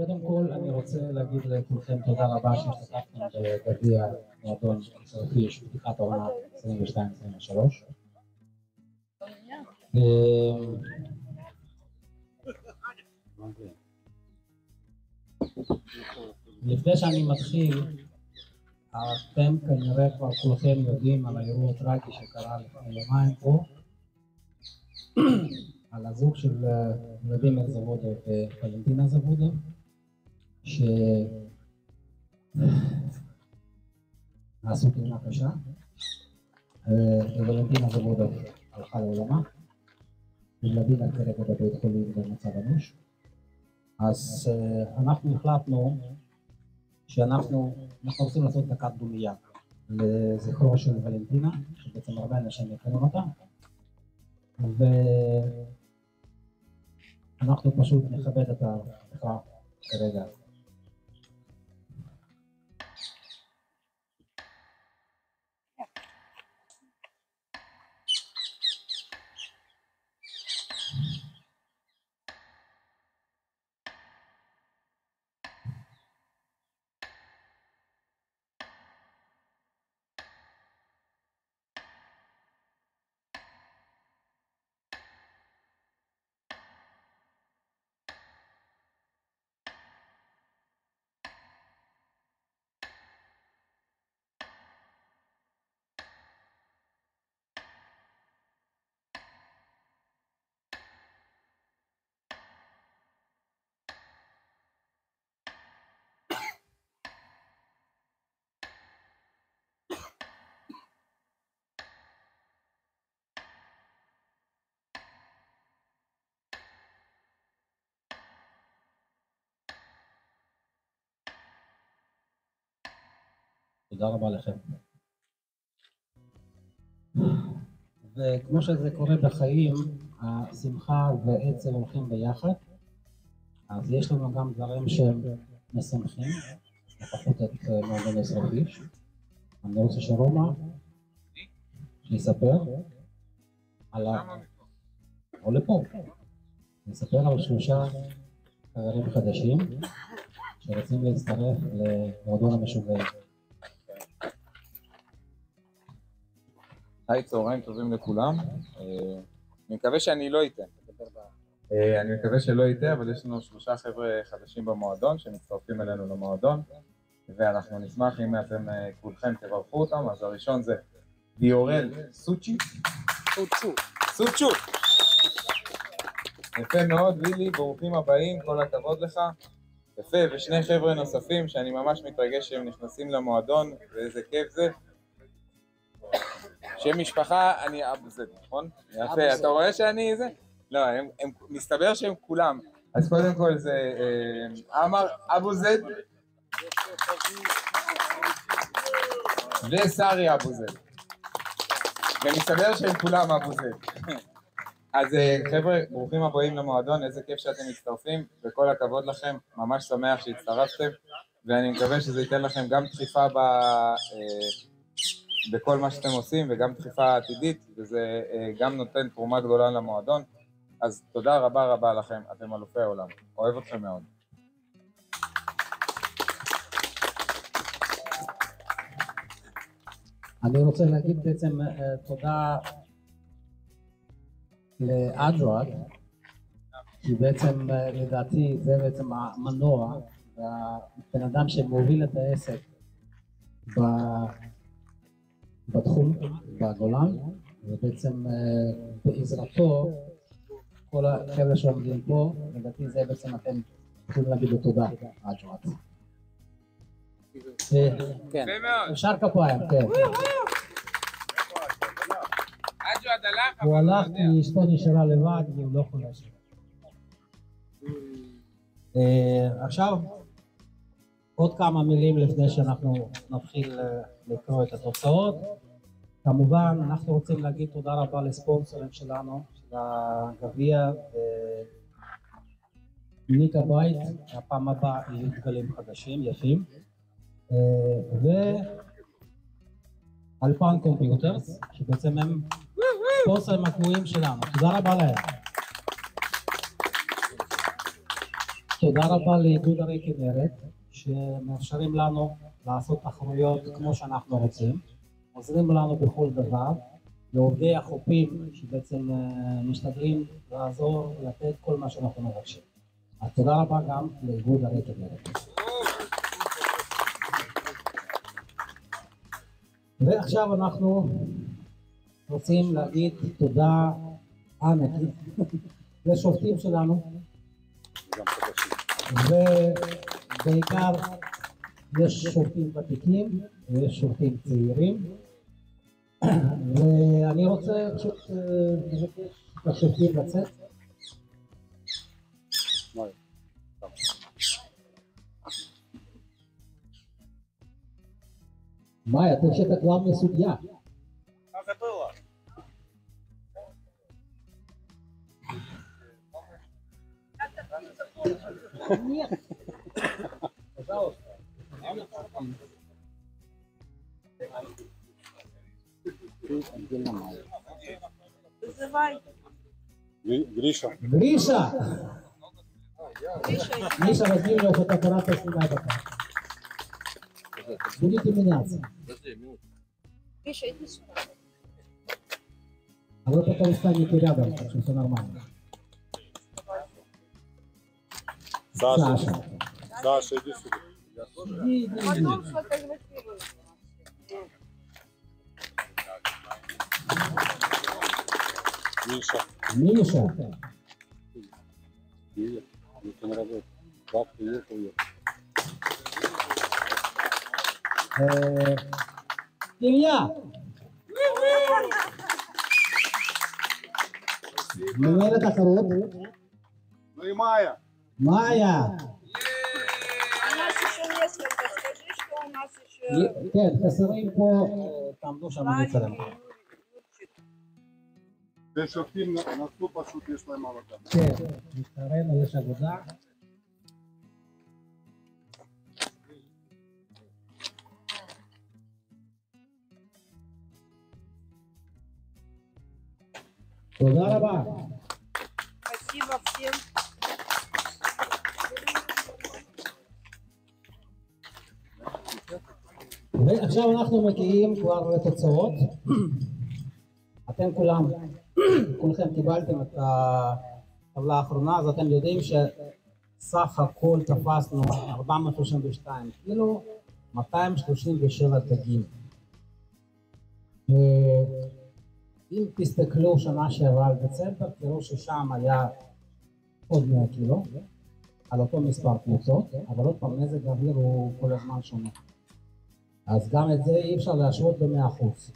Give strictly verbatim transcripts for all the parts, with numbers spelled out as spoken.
קודם כל אני רוצה להגיד לכולכם תודה רבה שהשתתפתם בגביע מועדון סרפיש פתיחת העונה עשרים ושתיים עשרים ושלוש. לפני שאני מתחיל, אתם כנראה כבר כולכם יודעים על האירוע טרגי שקרה לפני יומיים פה, על הזוג של ולדימיר זבודוב וולנטינה זבודוב, שעשו תאונה קשה, וולנטינה זבודוב הלכה לעולמה, ולדימיר כרגע בבית חולים במצב אנוש. אז אנחנו החלטנו שאנחנו רוצים לעשות דקת דומייה לזכרו של ולנטינה, שבעצם הרבה אנשים מכירים אותה, ואנחנו פשוט נכבד את ההפכה כרגע. תודה רבה לכם. וכמו שזה קורה בחיים, השמחה ועצב הולכים ביחד, אז יש לנו גם דברים שהם משמחים, לפחות את מועדון סרפיש. אני רוצה שרומא שיספר על ה... או לפה, נספר על שלושה חברים חדשים שרוצים להצטרף למועדון המשוגעים. היי, צהריים טובים לכולם. אני מקווה שאני לא איתה. אני מקווה שלא איתה, אבל יש לנו שלושה חבר'ה חדשים במועדון שמצטרפים אלינו למועדון, ואנחנו נשמח אם אתם כולכם תברכו אותם. אז הראשון זה דיורל סוצ'י. סוצ'ו. סוצ'ו. יפה מאוד, לילי, ברוכים הבאים, כל הכבוד לך. יפה, ושני חבר'ה נוספים שאני ממש מתרגש שהם נכנסים למועדון, ואיזה כיף זה. שם משפחה, אני אבו זד, נכון? יפה, אתה רואה שאני זה? לא, הם, הם, מסתבר שהם כולם. אז קודם כל זה עמר אבו זד וסרי אבו זד. ומסתבר שהם כולם אבו זד. אז חבר'ה, ברוכים הבאים למועדון, איזה כיף שאתם מצטרפים, וכל הכבוד לכם, ממש שמח שהצטרפתם, ואני מקווה שזה ייתן לכם גם דחיפה ב... בכל מה שאתם עושים, וגם דחיפה עתידית, וזה גם נותן תרומה גדולה למועדון. אז תודה רבה רבה לכם, אתם אלופי העולם. אוהב אתכם מאוד. אני רוצה להגיד בעצם תודה לאדוארד, כי בעצם לדעתי זה בעצם המנוע, והבן אדם שמוביל את העסק בתחום, בגולן, ובעצם בעזרתו, כל החבר'ה שעומדים פה, לדעתי זה בעצם אתם יכולים להגיד לו תודה, אדוארד. כן, אפשר כפיים, כן. הוא הלך כי אשתו נשארה לבד והוא לא יכול להשאיר. עכשיו, עוד כמה מילים לפני שאנחנו נתחיל לקרוא את התוצאות. כמובן, אנחנו רוצים להגיד תודה רבה לספונסרים שלנו, של הגביע, ניקה בית, הפעם הבאה יהיו דגלים חדשים, יפים, ואלפן קומפיוטרס, שבעצם הם ספונסרים הקבועים שלנו. תודה רבה להם. תודה רבה לאיגוד ערי כנרת, שמאפשרים לנו לעשות תחרויות כמו שאנחנו רוצים, עוזרים לנו בכל דבר, לעובדי החופים שבעצם משתדלים לעזור, לתת כל מה שאנחנו מבקשים. אז תודה רבה גם לאיגוד ערי כנרת. ועכשיו אנחנו רוצים להגיד תודה ענקית לשופטים שלנו, ובעיקר יש שופטים ותיקים ויש שופטים צעירים, ואני רוצה פשוט לבקש את השופטים לצאת. Майя, ты вообще-то главный судья. Как это было? Нет. Пожалуйста. Вызывай. Гриша. Гриша! Гриша, возьми у него фотоаппарат и снимай пока. Будете меняться. Гриша, иди сюда. А вы потом станете рядом, так что все нормально. Саша. Саша. Саша, иди сюда. Иди, иди, иди. Потом сфотографирую. Миша. Миша. Привет. Это не работает. Как приехал я? Э, Илья. מנהלת התחרות. Ну и Майя. מאיה. У нас еще несколько. Скажи, что у нас еще... כן, חסרים פה, תעמדו שם בצלם. זה שופטים נתנו פשוט יש להם עבודה. כן, לצערנו יש עבודה. תודה רבה. Спасибо всем. ועכשיו אנחנו מגיעים כבר לתוצאות. אתם כולם, כולכם קיבלתם את הטבלה האחרונה, אז אתם יודעים שסך הכל תפסנו ארבע מאות שלושים ושתיים קילו, מאתיים שלושים ושבע דגים. אם תסתכלו שנה שעברה על דצמבר, תראו ששם היה עוד מאה קילו, על אותו מספר קבוצות, אבל עוד פעם מזג האוויר הוא כל הזמן שונה. אז גם את זה אי אפשר להשוות ב-מאה אחוז.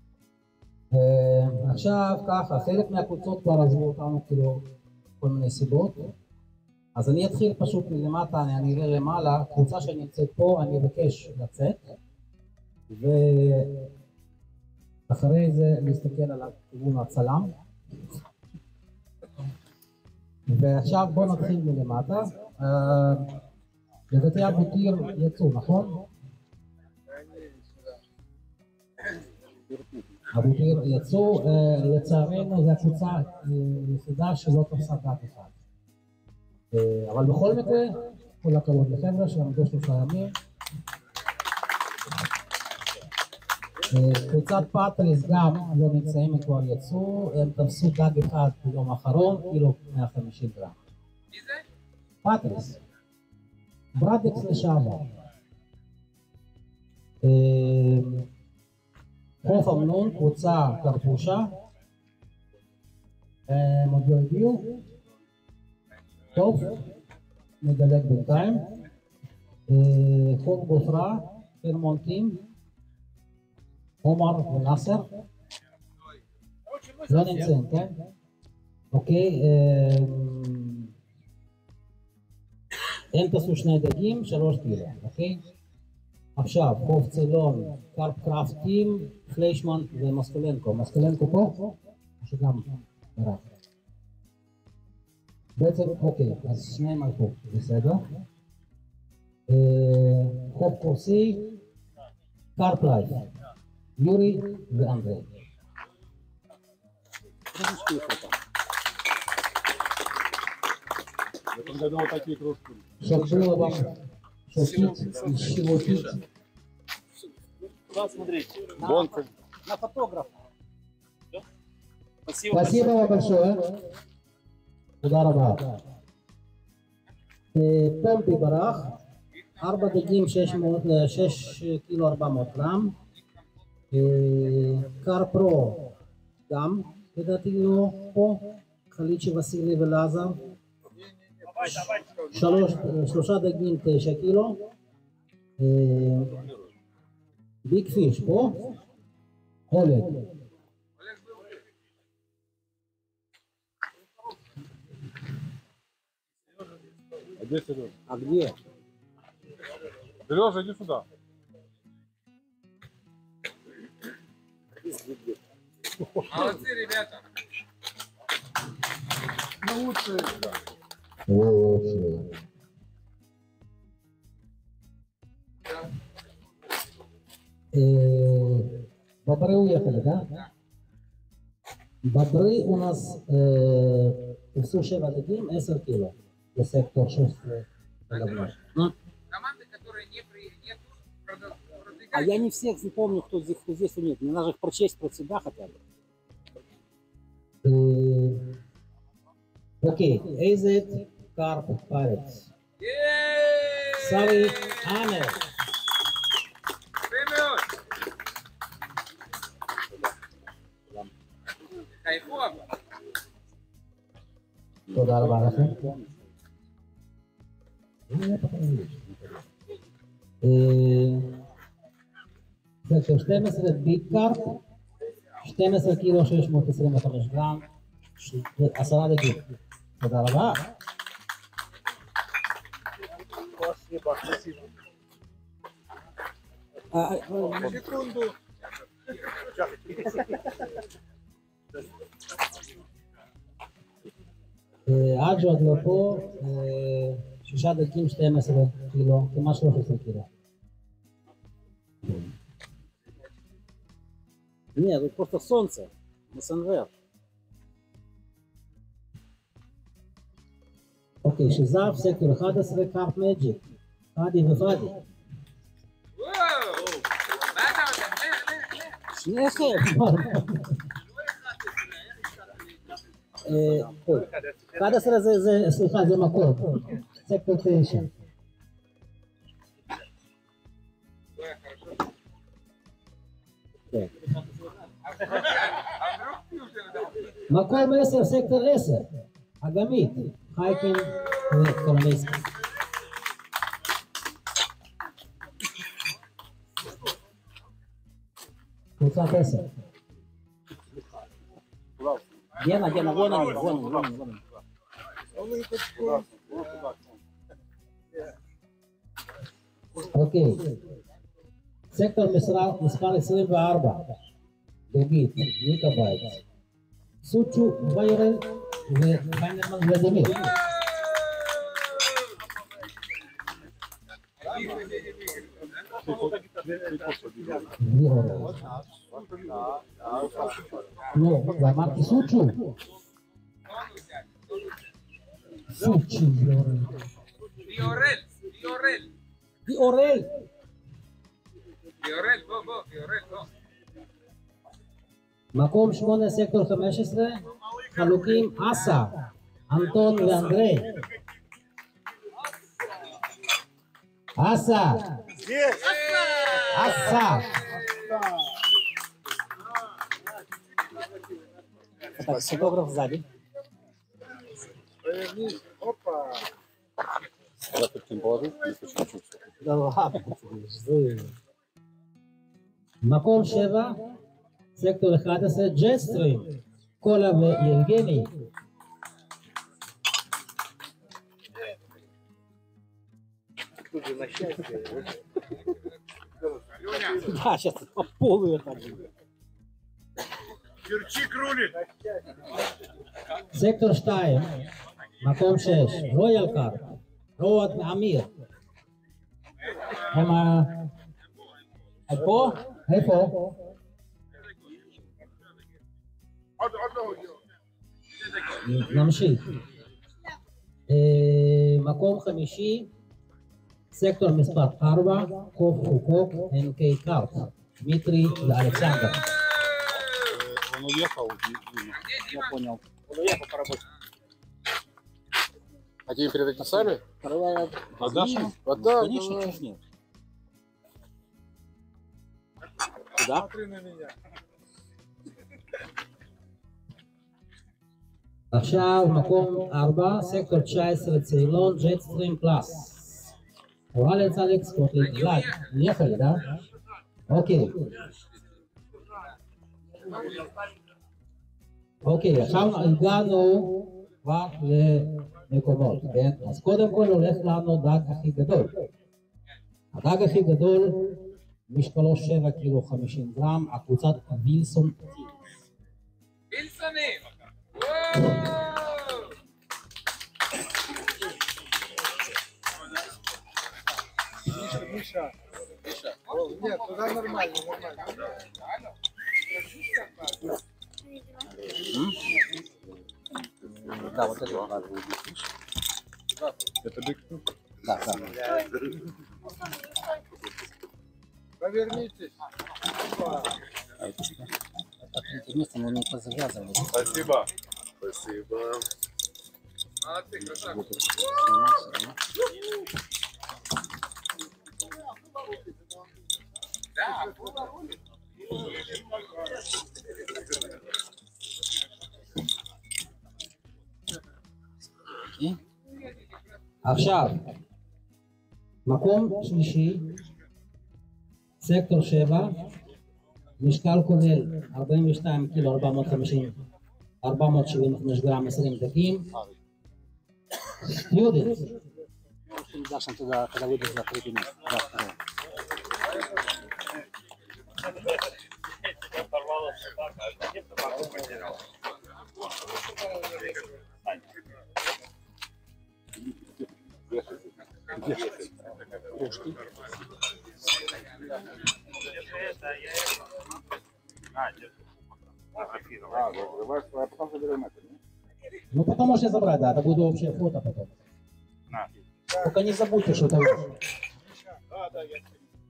עכשיו ככה, חלק מהקבוצות כבר עזבו אותנו כאילו כל מיני סיבות. אז אני אתחיל פשוט מלמטה, אני אראה למעלה, קבוצה שנמצאת פה, אני אבקש לצאת. ואחרי זה להסתכל על הכיוון הצלם. ועכשיו בואו נתחיל מלמטה. לדעתי אבוטיר יצאו, נכון? אבוטיר יצאו, לצערנו זו הקבוצה היחידה שלא תפסה דעת אחד. אבל בכל מקרה, כל הכבוד לחבר'ה שעמדו שלושה ימים. קבוצת פאטריס גם לא נמצאים, הם כבר יצאו, הם תפסו דג אחד ביום האחרון, קילו מאה וחמישים גרם. מי זה? פאטריס. ברדקס לשעבר. חוף אמנון, קבוצה קרפושה. הם עוד לא הגיעו. טוב, נדלג בינתיים. חוף גופרה, פרמונטים. עומר ונאסר. לא נמצאים, כן? אוקיי. הם תעשו שני דגים, שלוש קילו, אוקיי? עכשיו, חוף צילון, קרפ קרפטים, פליישמן ומסקולנקו. מסקולנקו פה? או שגם נראה. בעצם, אוקיי, אז שניהם הלכו, בסדר. חוף קורסי, קרפ לייף. יורי ואנדרי. В этом году вот такие кружки. Чтоб было вам, что пить, из чего пить. Куда смотреть? Гонка. На фотографа. Спасибо. Спасибо вам большое. תודה רבה. פומפי ברח, ארבע דגים שש קילו ארבע מאות גרם. קר פרו גם, לדעתי לא פה, חליצ'י וסילי ולעזר. שלושה דגים תשע קילו. ביג פיש פה, אולג. А где Сережа? А где? Сережа, иди сюда. Молодцы, ребята. Ну лучше. Лучше. Бобры уехали, да? Бобры у нас весу שבע דגים, עשר קילו. Сектор шесть. Команды, которые не при... не продвигают. А я не всех не помню, кто здесь, кто здесь, кто нет. Мне надо их прочесть про себя хотя бы. Окей, Эйзет Карп Парец. Сари Амер. Вперед! Кайфово! תודה רבה לכם. סקטור שתים עשרה ביג קארפ, שתים עשרה קילו שש מאות עשרים וחמש גרם, עשרה דגים. תודה רבה. Секунду. אג'ו עוד לא פה, שישה דגים שתים עשרה קילו, כמעט שלוש עשרה קילו. Нет, это просто солнце. СНВ. אוקיי, שזף, סקטור אחד עשרה, קארפ מג'יק. פאדי ופאדי. וואו! מה אתה עושה? לך, לך, לך. שניכם. אחד עשרה זה, סליחה, זה מכות. סקטור תשע. מקום עשר, סקטור עשר. אגמית. חייקין וקולומיסקי. קבוצת עשר. Гена, Гена, вон они, вон они, вон они, вон они. אוקיי. סקטור מספר עשרים וארבע. דוגית, ניקה בייץ. סוצ'ו, ויירל ופיינרמן ולדימיר. בלי אורל. לא, ואמרתי סוצ'ו. סוצ'ו בלי אורל. ויורל, ויורל. אורל. ויורל, בוא, בוא, ויורל, בוא. מקום שמונה, סקטור חמש עשרה, חלוקים אסה, אנטון ואנדרי. אסה. אסה. Так, фотограф сзади. Опа. Я под кем положу? Если чуть-чуть. Да ладно, ты. מקום שבע, סקטור אחד עשרה, ג'סטרים, קולה ויבגני. Да, сейчас по полу я так буду. Кирчик рулит. סקטור שתיים, מקום שש, רויאל קארפ, רועד ואמיר. הם ה... פה? איפה? נמשיך. מקום חמישי, סקטור מספר ארבע, חוף חוקוק, אן קיי קארט, דמיטרי ואלכסנדר. Он уехал, видимо. Я понял. Он уехал по работе. Хотим передать на сами? Давай Отдашь? отдам, конечно, чуть нет. Куда? Смотри на меня. עכשיו מקום ארבע, סקטור תשע עשרה ציילון, ג'ט סטרים פלאס. אורלץ אלכס קוטליק גלד, יחד, אה? אוקיי. אוקיי, עכשיו הגענו כבר למקומות, כן? אז קודם כל הולך לנו דג הכי גדול. הדג הכי גדול, משקלו שבע קילו חמישים גרם, הקבוצת וילסון. וילסונים! Миша, Миша. Миша. Нет, туда нормально, нормально. Да, вот это надо будет. Это бык. Да, да. Повернитесь. Так интересно, но не позавязывали. Спасибо. Спасибо. Молодцы, красавцы. Да. עכשיו, מקום שלישי, סקטור שבע, משקל כולל ארבעים ושתיים קילו ארבע מאות וחמישים, ארבע מאות שבעים וחמש גרם, עשרים דגים. סטיודנט. Дашь он туда, когда выйдет за третий месяц. Да, второй. Кружки. Ну потом можете забрать, да, это будет общее фото потом. Только не забудьте, что это вы. Да, да, я.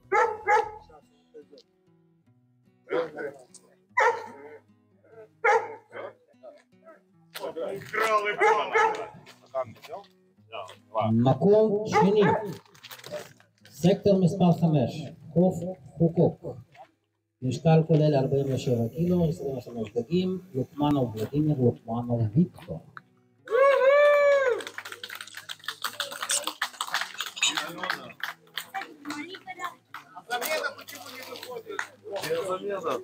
מקום שני, סקטור מספר חמש, חוף חוקוק, משקל כולל ארבעים ושבע קילו, עשרים וחמישה דגים, לוקמנוב ולדימיר, לוקמנוב ויקטור. Замена почему не выходит? Замена.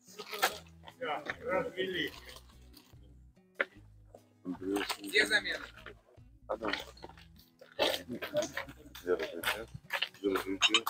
Развели. Где замена? Держите. Держите.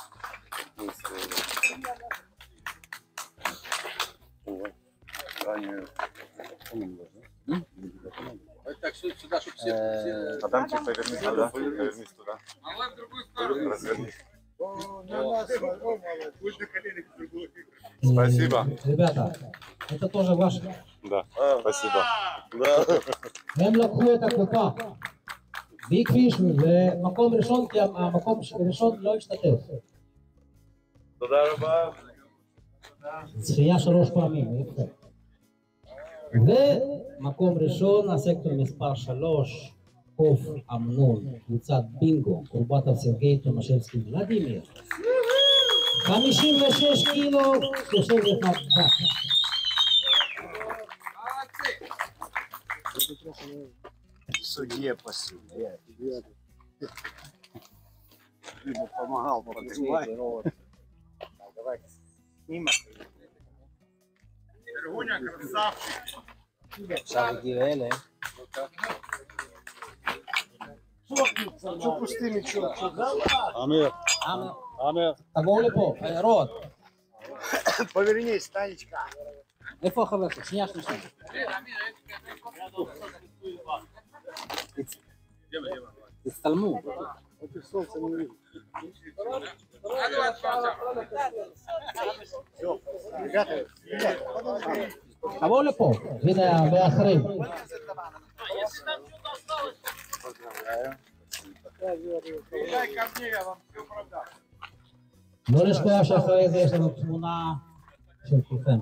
Так, сюда, чтобы все... Адамчик, повернись туда. Повернись туда. Малой в другую сторону. Развернись. О, на нас, о, молодец. Будь на коленях в другую. Спасибо. Ребята, это тоже ваше. Да, спасибо. Да. הם לקחו את הקופה בכביש ומקום ראשון, כי המקום ראשון לא השתתף. תודה רבה. זכייה שלוש פעמים, יפה. ומקום ראשון, הסקטור מספר שלוש, חוף אמנון, קבוצת בינגו, קורבטוב סרגי טומאשבסקי ולדימיר. חמישים ושש קילו, שלושים ואחת דק. Судье по суде. Либо помогал поднимать. Давай снимок. Сергуня, красавчик. עכשיו הגיעו אלה. Что пустыми, что? Амир. אמר, Амир. תבואו לפה, רוד. Повернись, Танечка. איפה החבר שלך? שנייה, שנייה. תצטלמו. Солнце не видно. Ребята, ребята, תבואו לפה, הנה ואחרים. Приезжай ко мне, я вам все продам. לא לשכוח שאחרי זה יש לנו תמונה של כולכם.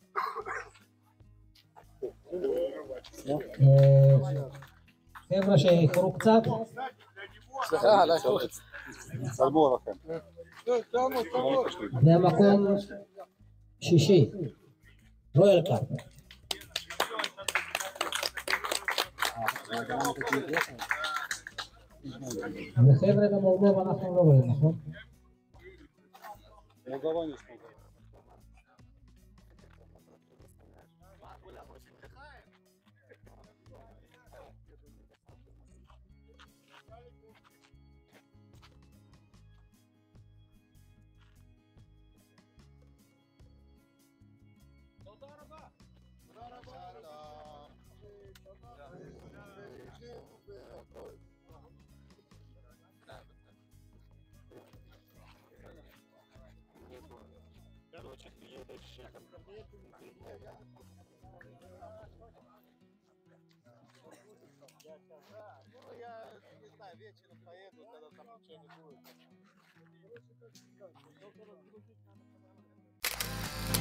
אה, חבר'ה שאיחרו קצת, סליחה, על השורץ. צלמו לכם. זה המקום שישי, רויאל קאפ. וחבר'ה במולדובה אנחנו לא רואים, נכון? Молдова не смогла. Ну, я не знаю, вечером поеду, когда там ничего не будет.